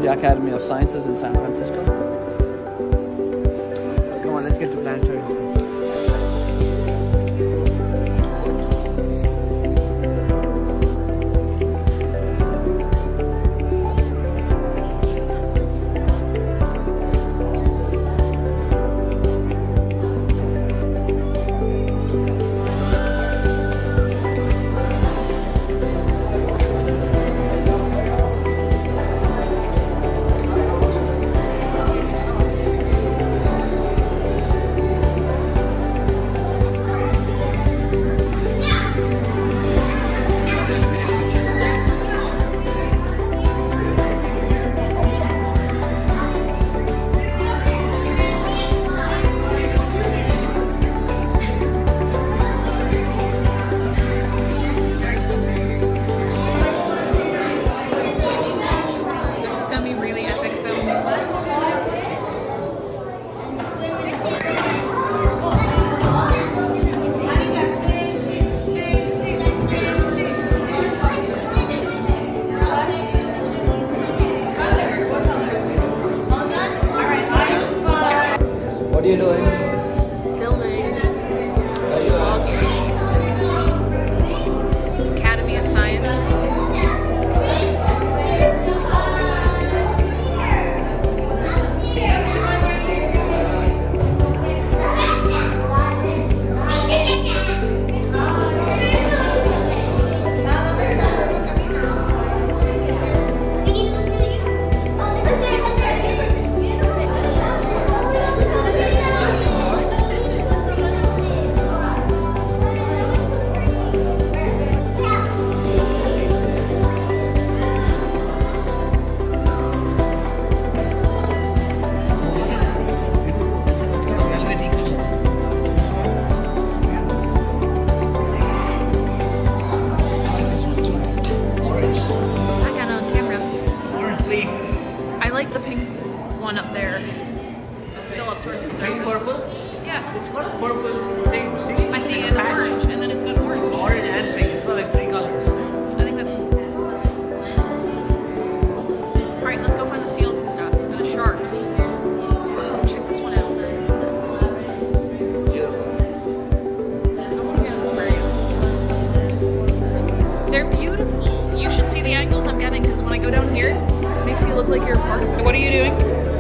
the Academy of Sciences in San Francisco. Come on, let's get to planetarium. What are you doing? Filming. Academy of Science. The pink one up there. It's still up towards the surface. Purple? Yeah. It's got a purple thing, see? I see an orange, and then it's got orange. Orange and pink. It's got like 3 colors. I think that's cool. Alright, let's go find the seals and stuff. And the sharks. Oh, check this one out. Beautiful. I want to get an aquarium. They're beautiful. You should see the angles I'm getting, because when I go down here, it makes you look like you're a park. What are you doing?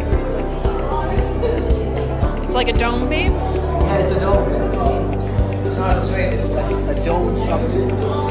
It's like a dome, babe? Yeah, it's a dome. It's not a straight, it's like a dome structure.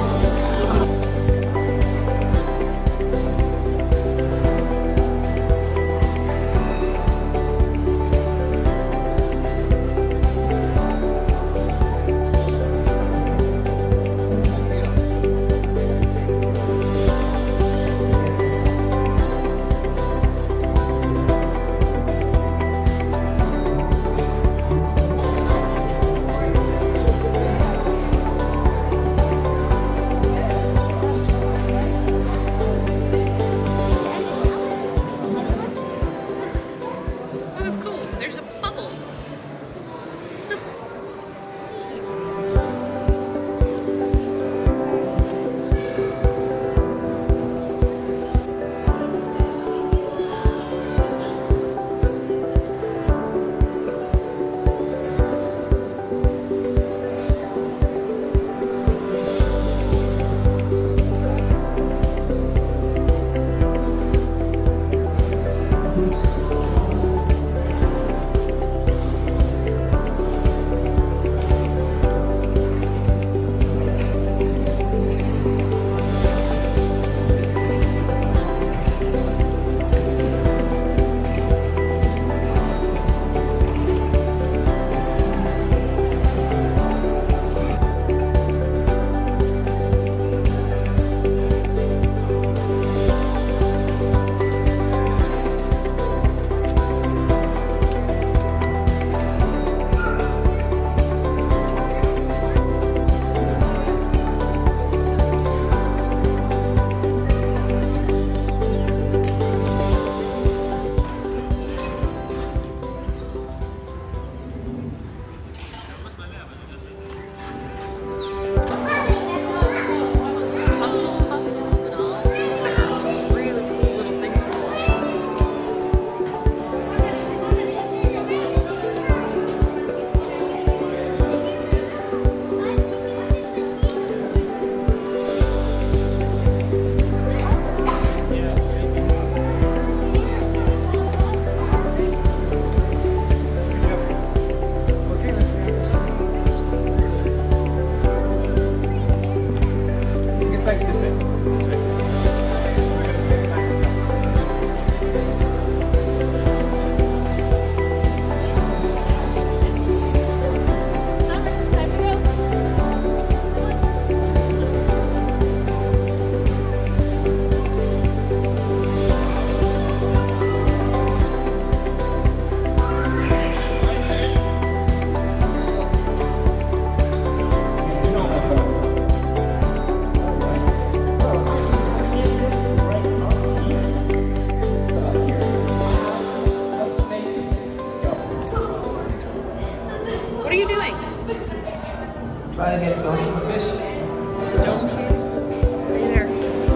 Try to get close to the fish. It's a dome here. Right there.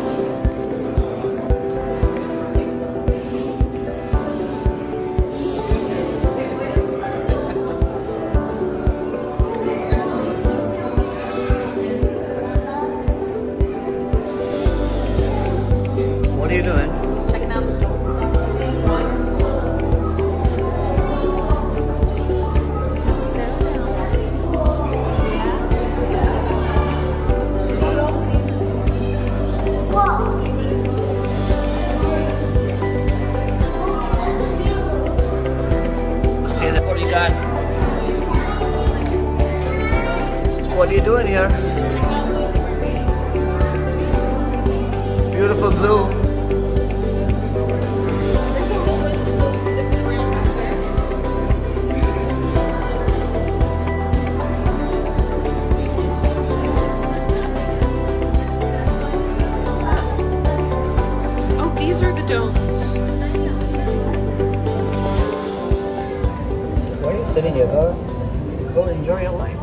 What are you doing? Checking out the dome stuff. What do you got? What are you doing here? Beautiful blue. Oh, these are the domes. Why are you sitting here? Go enjoy your life.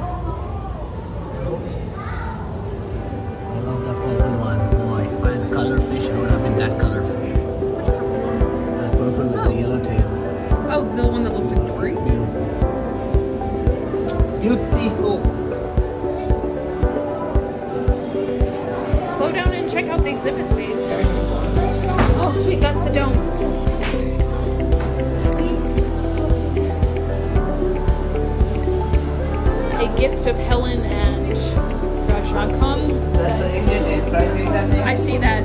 I love the purple one. Boy, if I had color fish, I would have been that color fish. That purple with the yellow tail. Oh, the one that looks like Dory? Beautiful. Slow down and check out the exhibits, babe. Oh, sweet, that's the dome. A gift of Helen and Rajagam. That's an Indian name. Try saying that name. I see that.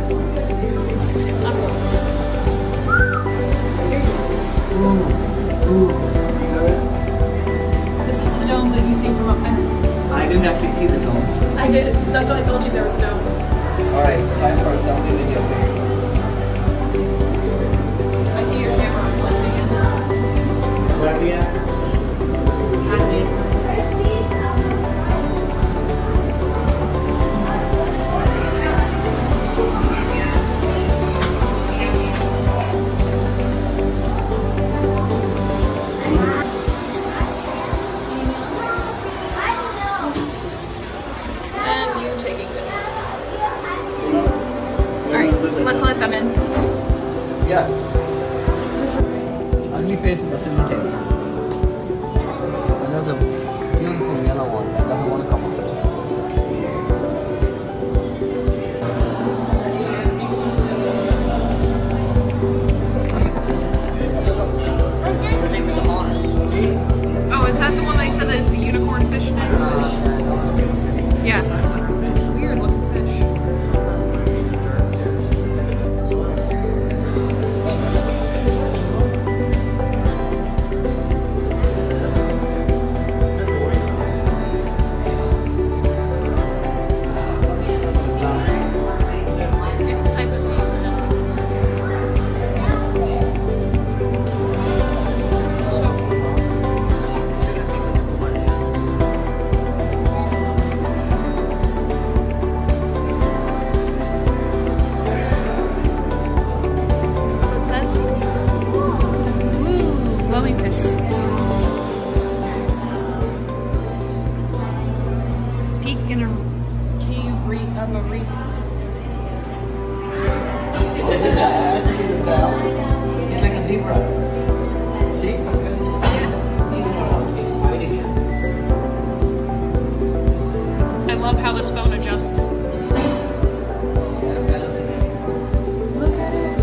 This is the dome that you see from up there. I didn't actually see the dome. I did. That's why I told you there was a dome. Alright, time for a selfie video. I see your camera reflecting in. Where are we at? And you taking it. Alright, let's let them in. Yeah. Ugly face with the silver tail. And there's a beautiful yellow one that doesn't want to come out. The thing with the horn. See? Oh, is that the one that you said that is the unicorn fish thing? Yeah. It's a weird looking fish. It's a type of sea. Of a reef. Look at this guy. I didn't see this guy out. He's like a zebra. See? That's good. Yeah. He's not out. He's hiding here. I love how this phone adjusts. Yeah, fascinating. Look at it.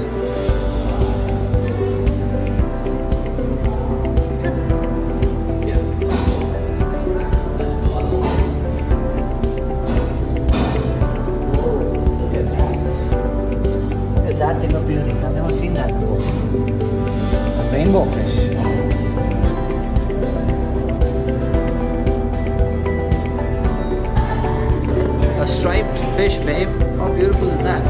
That thing of beauty. I've never seen that before. A rainbow fish. A striped fish, babe. How beautiful is that?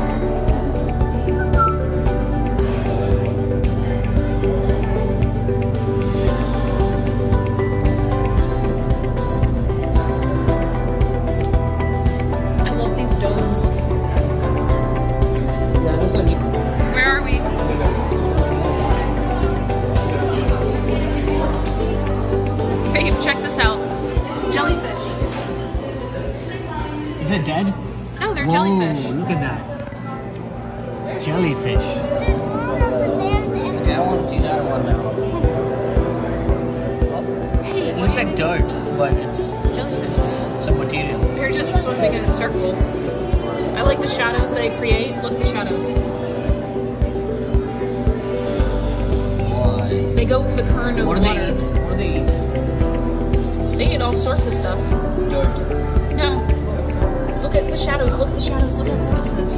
I love these domes. Yeah, this one. Where are we? Babe, check this out. Jellyfish. giant Whoa, jellyfish. look at that. Jellyfish. Okay, I want to see that one now. Hey, It looks like dirt, but it's a material. They're just swimming in a circle. I like the shadows they create. Look at the shadows. Why? They go with the current of What water. do they eat? What do they eat? They eat all sorts of stuff. Dirt. No. Look at the shadows. Look at the shadows. Look how cool this is.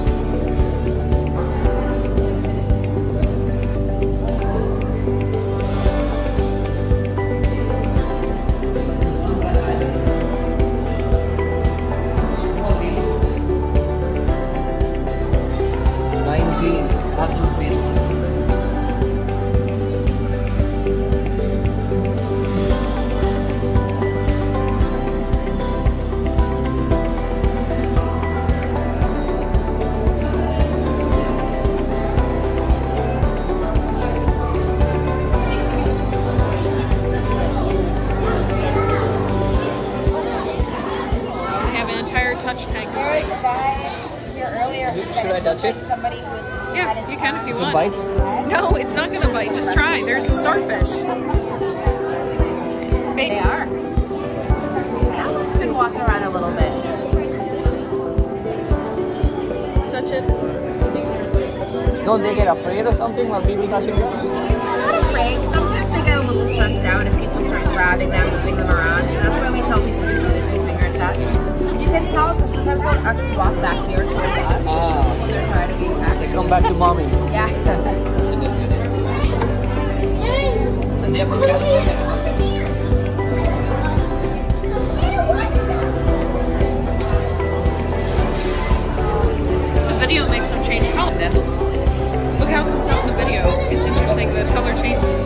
Should I touch it? Yeah, you can if you It want. bites? No, it's not gonna bite. Just try. There's a starfish. Baby. They are. It's been walking around a little bit. Touch it. Don't they get afraid or something while people touch it? I'm not afraid. Sometimes they get a little stressed out if people start grabbing them, moving them around. So that's why we tell people to do the 2-finger touch. You can tell because sometimes they'll actually walk back here towards us when they're trying to be touched. They come back to mommy. Yeah. That's a good feeling. And they're from California. The video makes them change color. Look how it comes out in the video. It's interesting. The color changes.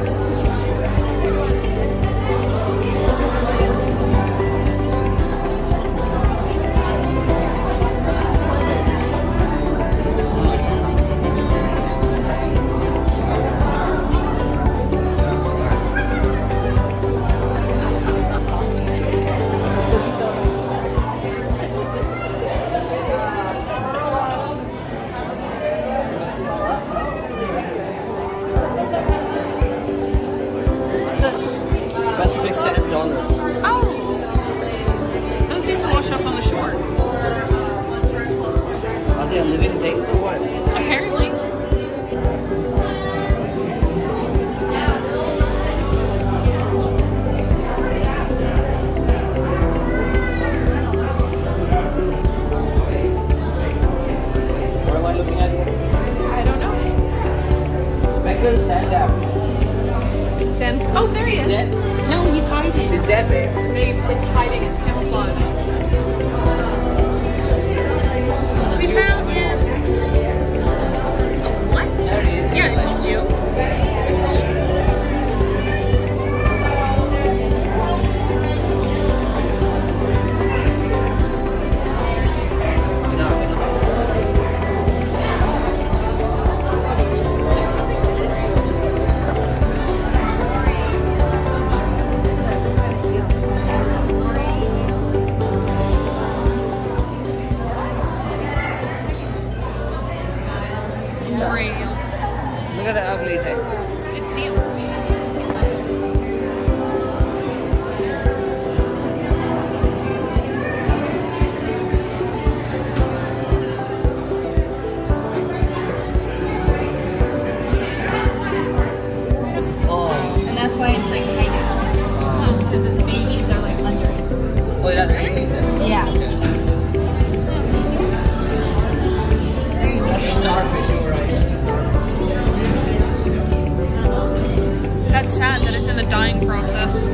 Oh, there he is. Dead? No, he's hiding. He's dead, babe. Babe, it's hiding. It's camouflage. We found him. Oh, what? There he is. Yeah, I told you. It's cool. Look at the ugly thing. It's new. And that's why it's like hiding. Because its babies are like under it. Oh, it has babies in it? Yeah. That's a starfish over right here. That's sad that it's in the dying process.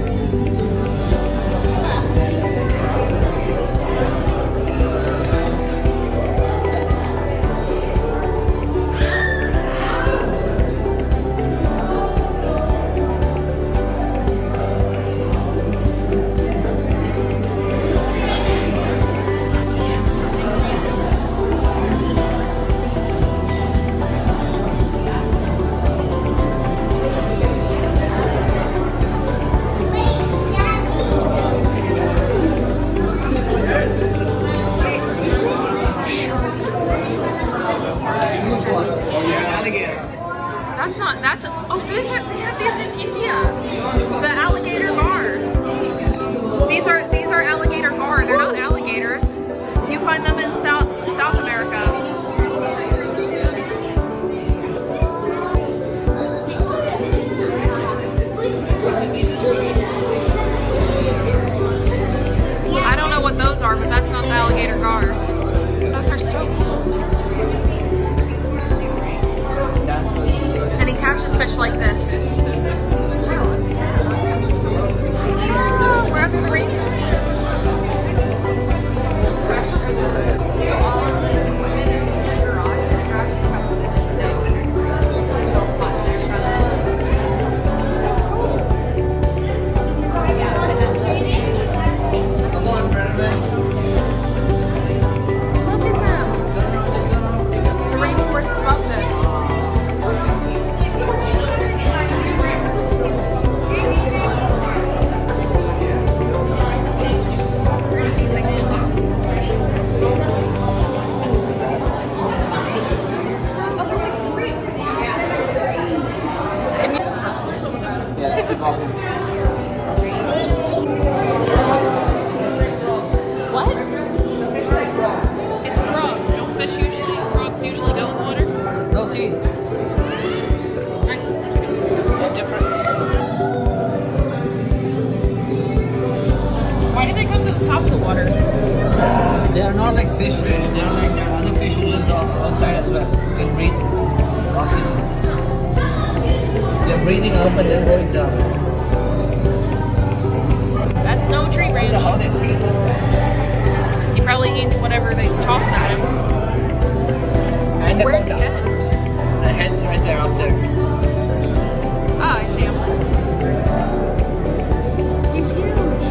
Yeah, let's keep walking. What? It's a frog. Don't fish usually, frogs usually go in the water? No, see. Alright, let's go check it out. They're different. Why did they come to the top of the water? They are not like fish. They are like there are other fish who lives outside as well. They breathe oxygen. They're breathing up and then going down. That's no tree I branch. don't know how they feed this guy. He probably eats whatever they toss at him. And Where's the end? The head's right there, up there. Ah, I see him. He's huge.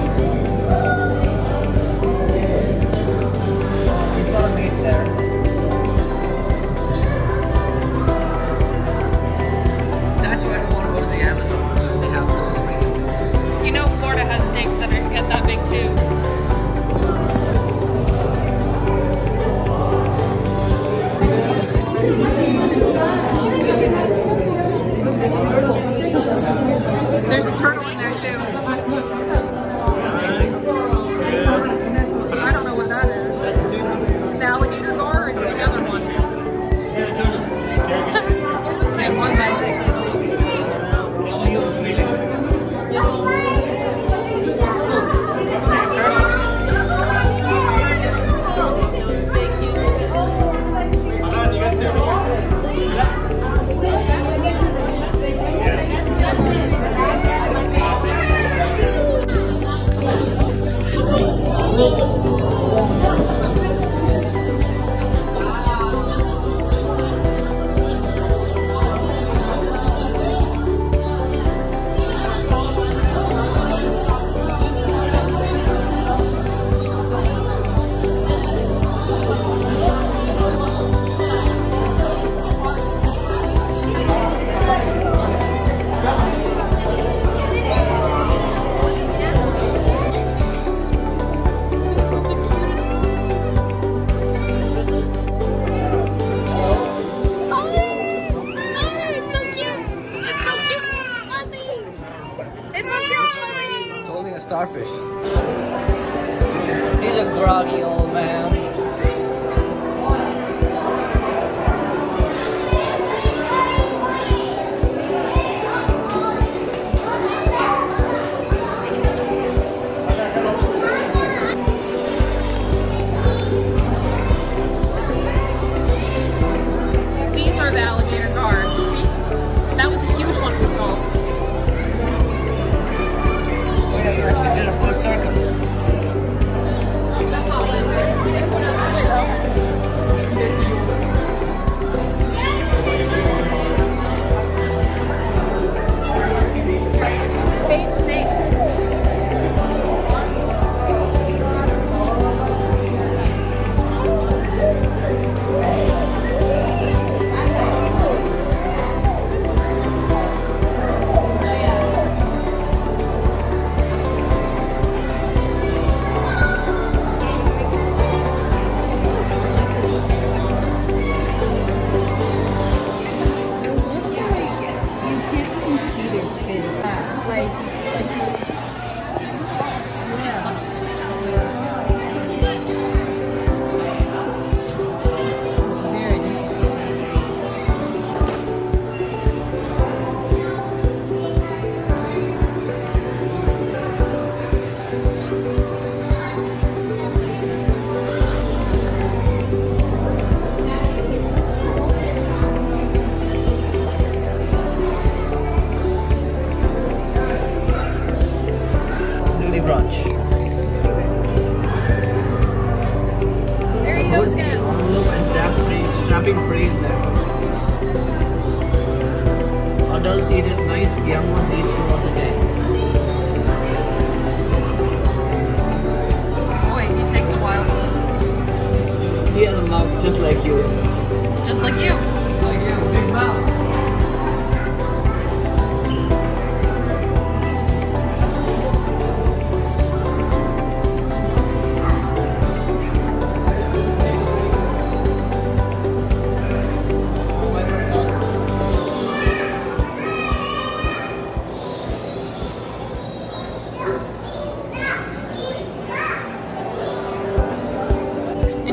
He's got a mate there. That's why I don't want to go to the Amazon. They have those freaking. You know Florida has snakes that get that big too. There's a turtle in there too. I don't know what that is. The alligator gar or is it the other one? There's one guy. Starfish. He's a groggy old man. These are the alligator gars. See? That was a huge one we saw. You actually did a full circle.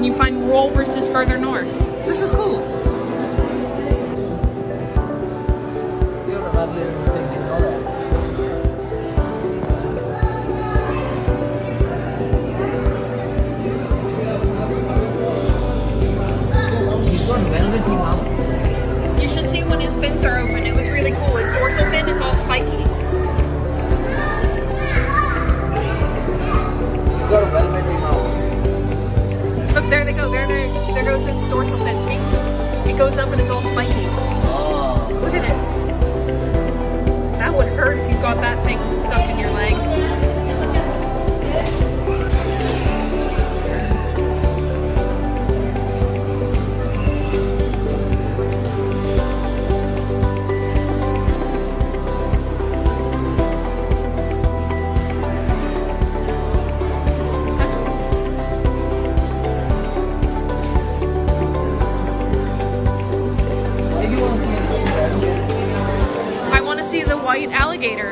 you find walruses further north. This is cool. You're a lovely little thing, you know that. He's got velvety mouth. You should see when his fins are open. It was really cool. His dorsal fin is all spiky. He's got a velvety mouth. Look, there they go. There goes his dorsal fin. See? It goes up and it's all spiky. Oh. Look at it. That would hurt if you got that thing stuck in your leg. I want to see the white alligator.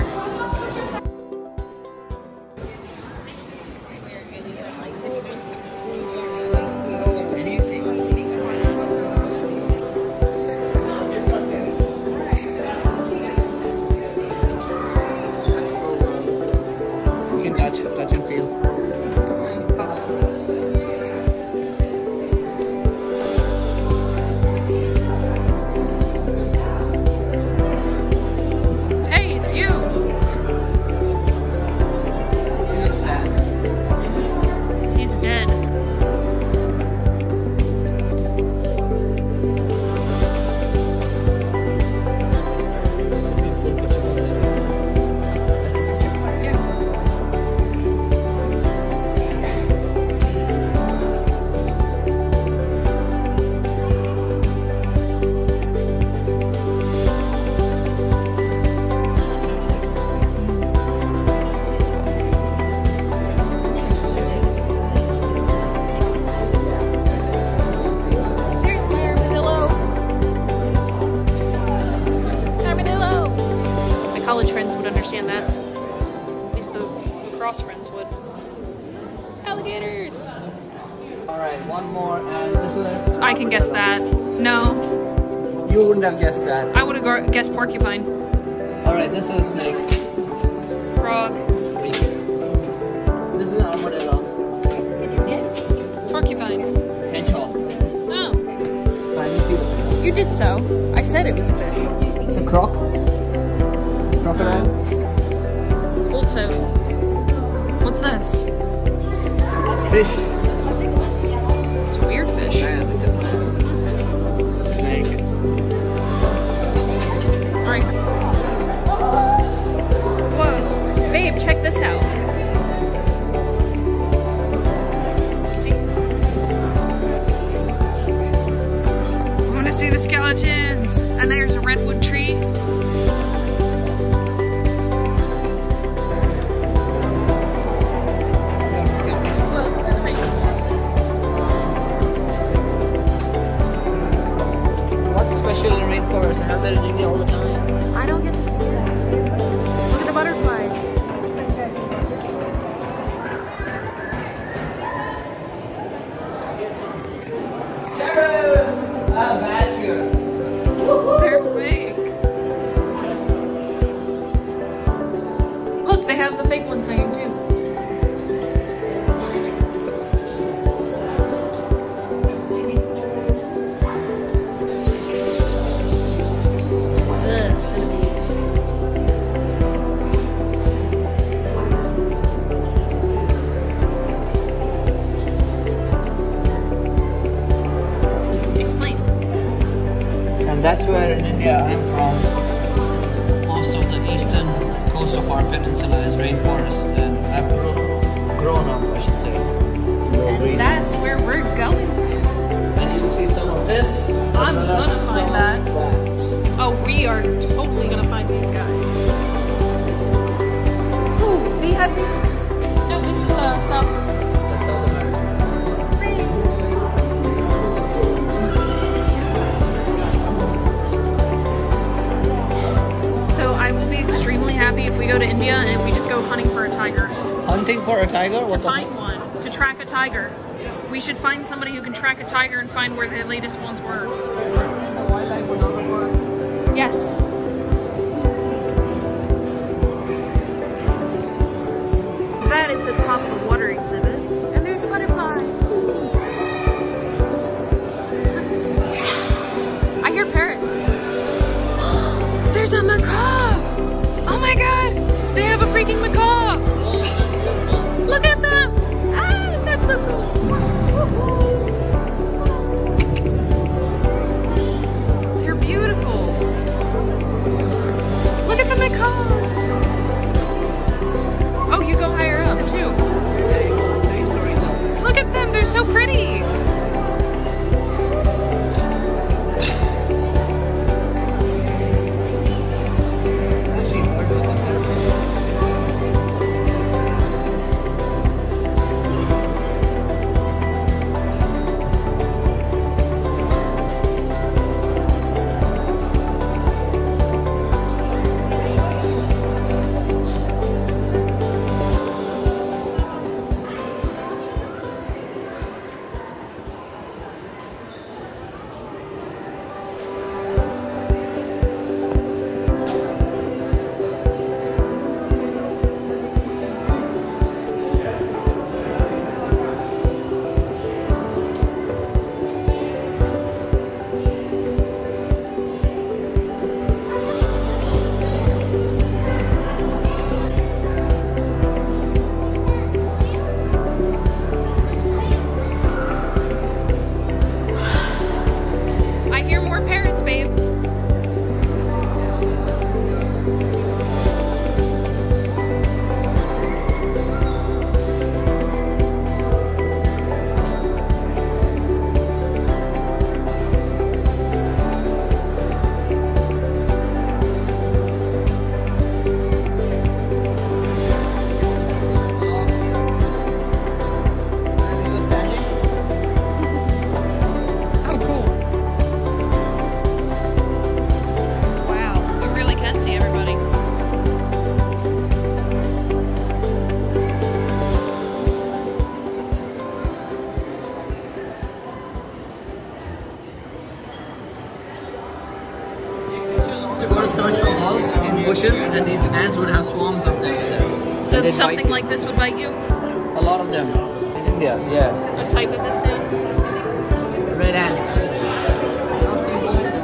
You can touch and feel. Hey, it's you. He looks sad. He's dead. There's my armadillo. Armadillo. My college friends would understand that. At least the lacrosse friends would. Alligators. Alright, one more, and this is it. I can guess that. No, You wouldn't have guessed that. I would have guessed porcupine. Alright, this is a snake. Frog. This is an armadillo. Porcupine. Hedgehog. Oh, Can you see the fish? you did so. I said it was a fish. It's a croc. Crocodile. Also, what's this? Fish. It's a weird fish. Man, it's a snake. Alright. Whoa. Babe, check this out. See? I want to see the skeletons. And there's a redwood tree. What's special in rainforest? I have that in India all the time. I don't get to see it. Look at the butterflies. They're fake. Look, they have the fake ones hanging too. Explain. And that's where in India I'm from. Most of the eastern coast of our peninsula is rainforest, and I've grown up, I should say, in those And regions. that's where we're going soon. And you'll see some of this. I'm as well as gonna some find of that. that. Oh, we are totally gonna find these guys. Ooh, they have these. No, this is South. That's South America. So I will be extremely happy if we go to India and we just go hunting for a tiger. Hunting for a tiger? To What the find one. To track a tiger. We should find somebody who can track a tiger and find where the latest ones were. Wildlife photographer. Yes. That is the top of the water exhibit. And there's a butterfly. I hear parrots. There's a macaw! Oh my god! They have a freaking macaw! Look at them! Ah, that's so cool! They're beautiful! Look at the macaws! Oh, you go higher up too. Look at them, they're so pretty! Search for moles in bushes, and these ants would have swarms of them in there. So if something like this would bite you? A lot of them in India, yeah. A type of this ant? Red ants. Not seen most of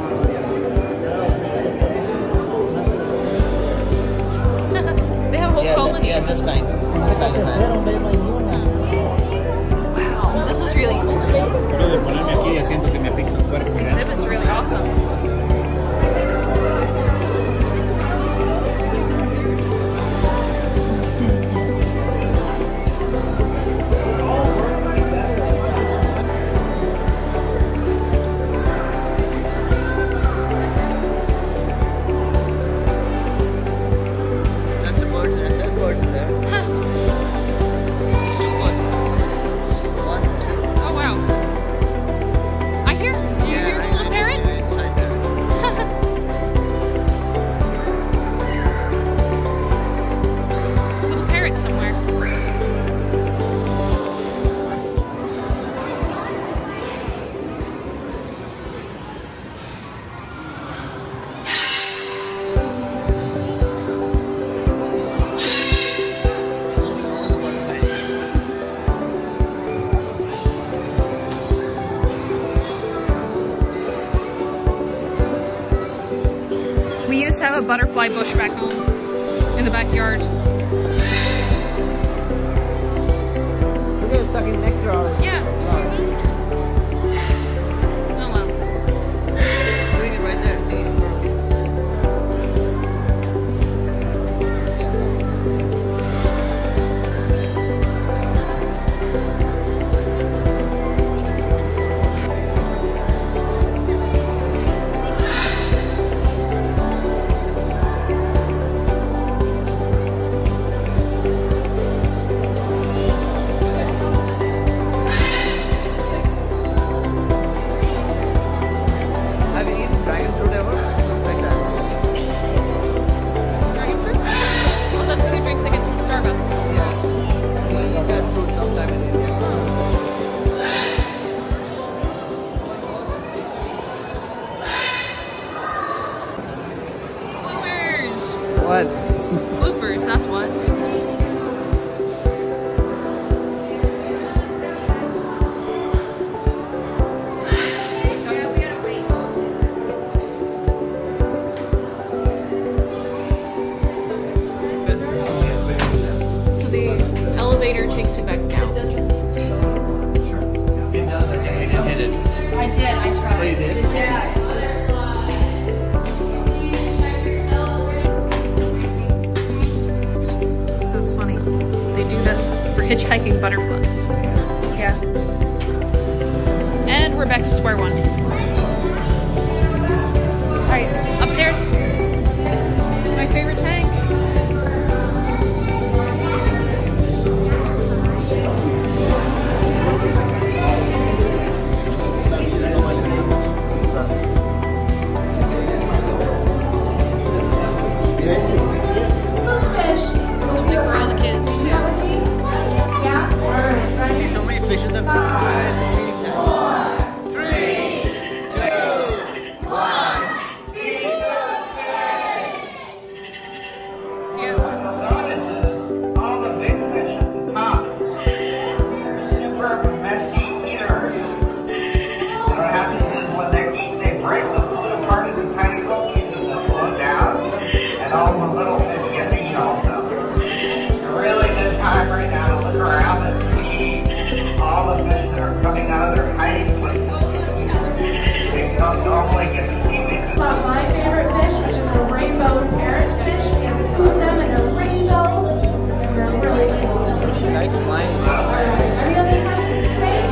them. They have whole colonies. Yeah, this kind of ants. Wow, this is really cool. This exhibit's really awesome. We used to have a butterfly bush back home in the backyard. Look at it sucking nectar out of it. Yeah. Oh well. It's doing it right there, see? takes it back down. It does, I think you hit it. I did, I tried. Oh, you did? Yeah. So it's funny. They do this for hitchhiking butterflies. Yeah. And we're back to square one. Alright, upstairs. My favorite tank. Fishes have eyes. 3, 2, 1. Yes. All the big fish at the top. Super messy eaters. What happens is when they eat, they break the food apart into tiny little pieces that float down, and all the little fish get to eat all of them. It's a really good time right now to look around and see all the fish that are coming out of their hiding places. They don't normally get to see me. My favorite fish, which is a rainbow parrotfish. We have two of them and they're rainbow. And they're really cool. She likes flying. Any other questions today?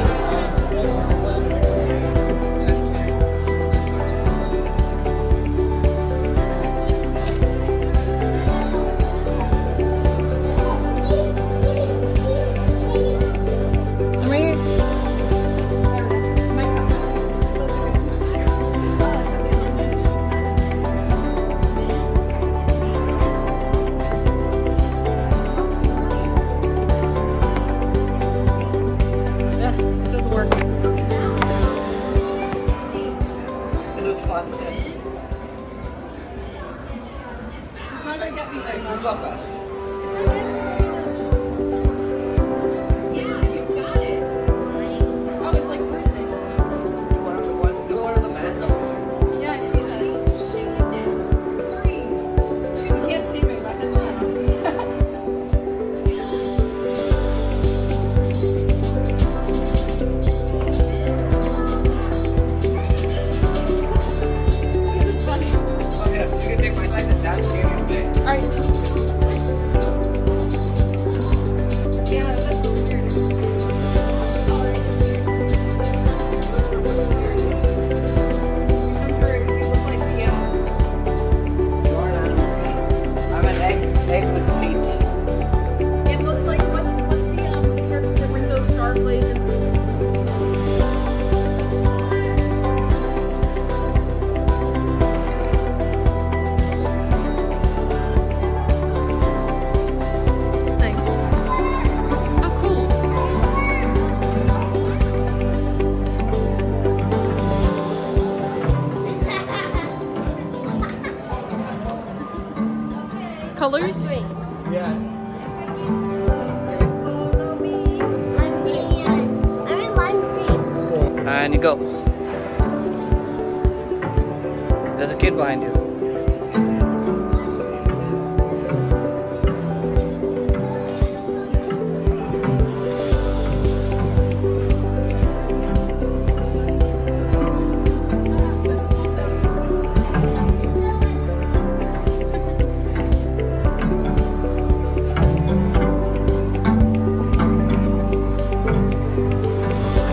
Colors? Yeah. I'm in lime green. And you go. There's a kid behind you.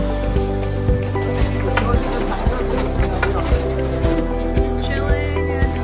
Chilling and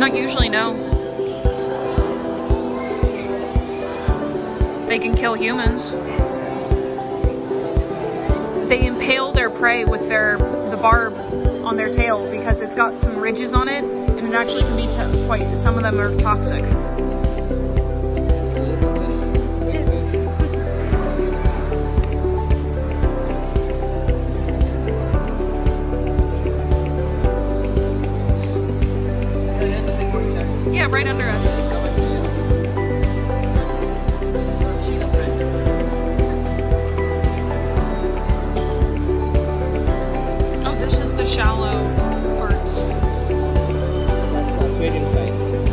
Not usually, no. They can kill humans. They impale their prey with the barb on their tail because it's got some ridges on it, and it actually can be quite. Some of them are toxic. Yeah, right under us. Shallow parts. That's the aquarium side.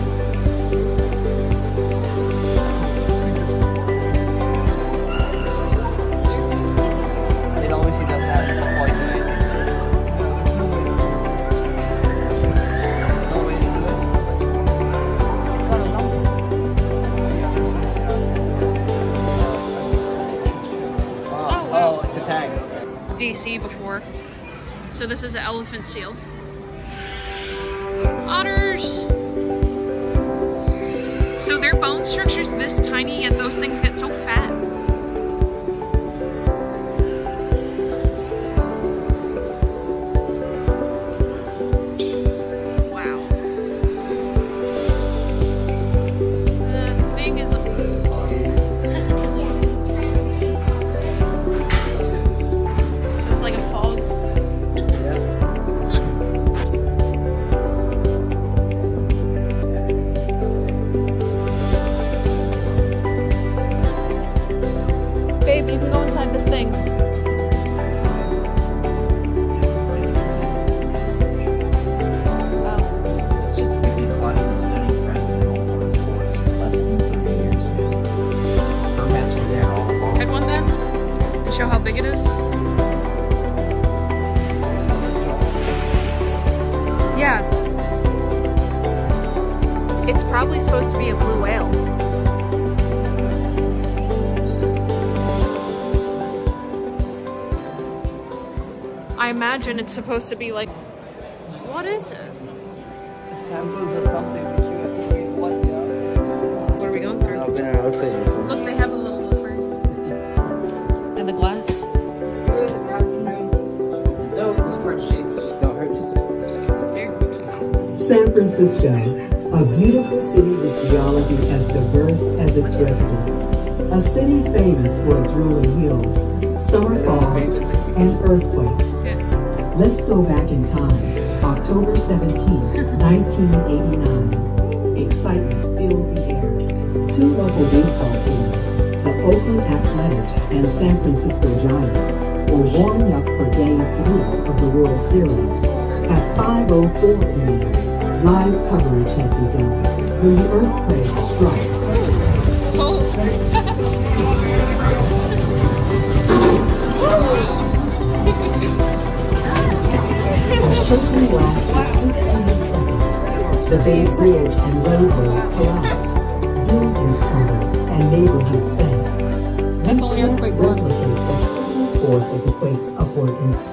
It obviously does have its point, right? No way to do it. It's got a lump. Oh, it's a tag. DC before. So this is an elephant seal. Otters! So their bone structure's this tiny, yet those things get so fat. Wow. The thing is it's like a fog. Babe, you can go inside this thing. It's just been funny and studying president for less than 30 years. Ferments were there all along. Head one then? And show how big it is? Yeah. It's probably supposed to be a blue whale. I imagine it's supposed to be like, what is it? Samples of something which you have to read what they are. What are we going through? I've been around there before. Look, they have a little woofer. And the glass. So this part shakes, just don't hurt yourself. San Francisco, a beautiful city with geology as diverse as its residents. A city famous for its rolling hills, summer falls, and earthquakes. Let's go back in time. October 17, 1989. Excitement filled the air. Two local baseball teams, the Oakland Athletics and San Francisco Giants, were warming up for Game 3 of the World Series. At 5:04 p.m., live coverage had begun when the earthquake struck. Shortly lasted 15 seconds. The Bay Bridge and roadways collapsed, buildings crumbled, and neighborhoods sank. That's only earthquake one. Replicate the full force of the quake's upward impact.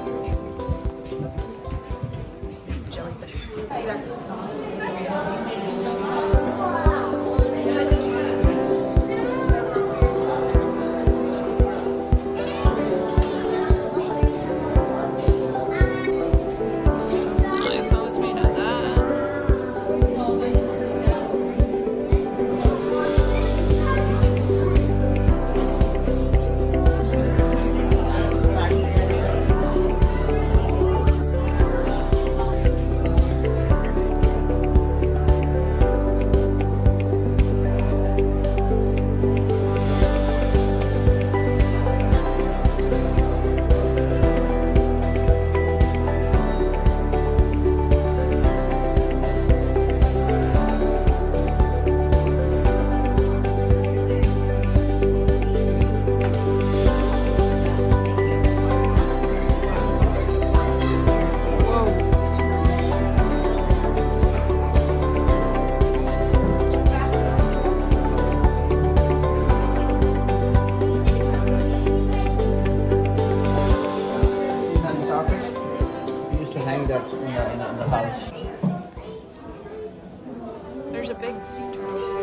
We used to hang that in the house. big sea turtle.